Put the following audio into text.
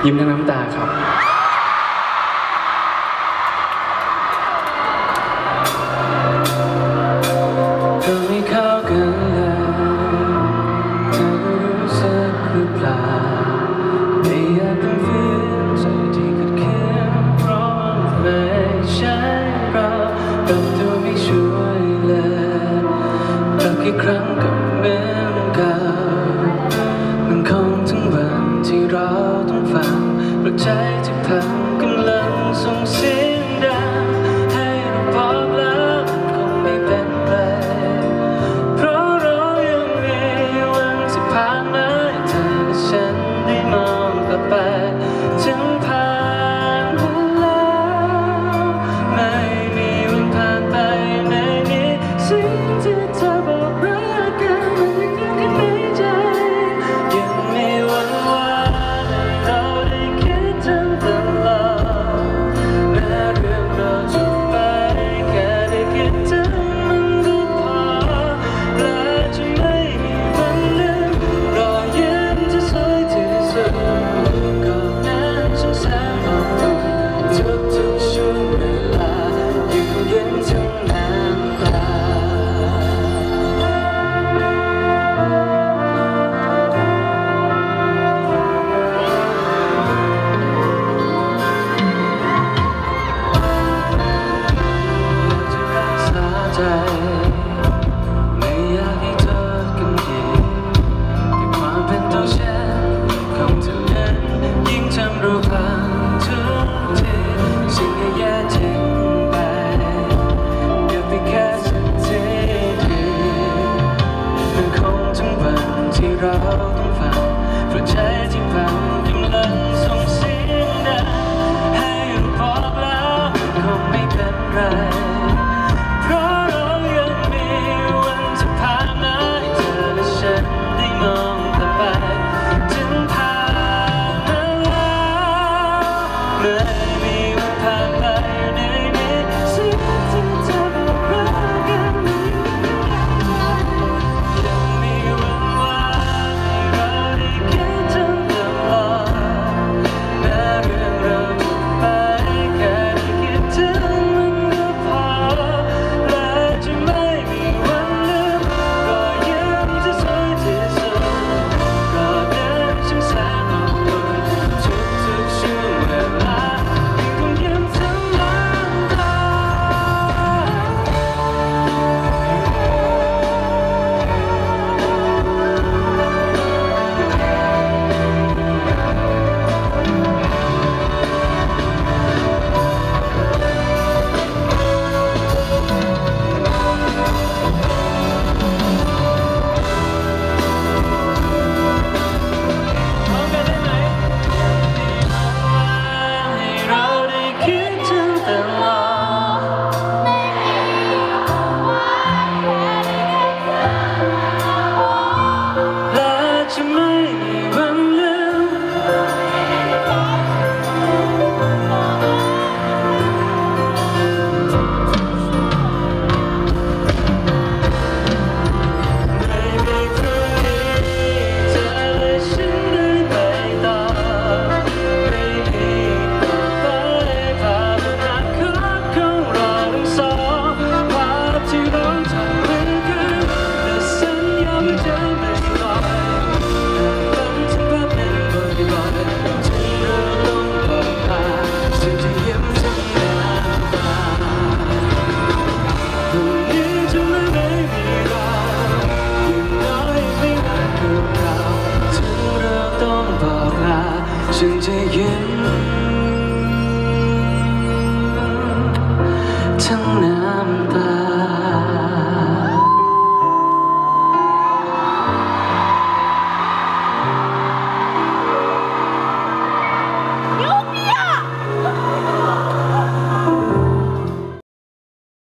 ยิ้มทั้งน้ำตาครับเธอไม่เข้ากันเลยเธอรู้สึกหรือเปล่าไม่อยากต้องฝืนใจที่ขัดขืนเพราะไม่ใช่เราปรับตัวไม่ช่วยเลยปรับกี่ครั้งก็เหมือนเก่ามันคงถึงวันที่เราต้องฟังเพราะใจที่พังกำลังส่งเสียงดังให้เราบอกแล้วคงไม่เป็นไรเพราะเรายังมีวันที่ผ่านมาให้เธอและฉันได้มองกลับไปถึงผ่านมาแล้วไม่มีวันผ่านไปในนี้สิ่งที่เธอบอกรักกันมันยังอยู่ข้างในใจยังมีวันว่าให้เราได้คิดถึงตลอดแม้เรื่องเราจบไปแค่ได้คิดถึงมันก็พอและจะไม่มีวันลืมรอยยิ้มที่สวยที่สุดก่อนนั้นฉันแสนอบอุ่นทุกๆช่วงเวลาอยู่เย็นทั้งน้ำตาใจไม่อยากให้เธอกันดีแต่ความเป็นตัวฉันของเธอนั้นยิ่งทำเราพังทุกทีสิ่งแย่ๆทิ้งไปเก็บไปแค่สักทีเดียวมันคงถึงวันที่เราต้องฟังเพราะใจที่พังกำลังส่งเสียงดังให้เราบอกแล้วคงไม่เป็นไรเพราะเรายังมีวันที่ผ่านมาให้เธอและฉันได้มองกลับไปถึงผ่านมาแล้วไม่มีวันผ่านไปในนี้สิ่งที่เธอบอกรักกันยังมีวันว่าให้เราได้คิดถึงตลอดแม้เรื่องเราจบไปแค่ได้คิดถึงมันก็พอและจะไม่มีวันลืมรอยยิ้มที่สวยที่สุดก่อนนั้นฉันแสนอบอุ่นทุกๆช่วงเวลายังคงยิ้มทั้งน้ำตาให้เราได้คิดถึงตลอดและจะไม่มีวันลืมไม่มีพรุ่งนี้เธอและฉันได้ไปต่อไม่มีต่อไปภาพอนาคตของเราทั้งสองภาพที่เราทำเป็นคืนแต่สัญญาว่าจะไม่ลอยฝันถึงภาพนั้นบ่อยๆจนเราต้องบอกลาฉันจะยิ้มทั้งน้ำตาพรุ่งนี้จะไม่มีเราอย่างน้อยไม่นานเกินเราถึงเราต้องบอกลาฉันจะยิ้มทั้งน้ำตา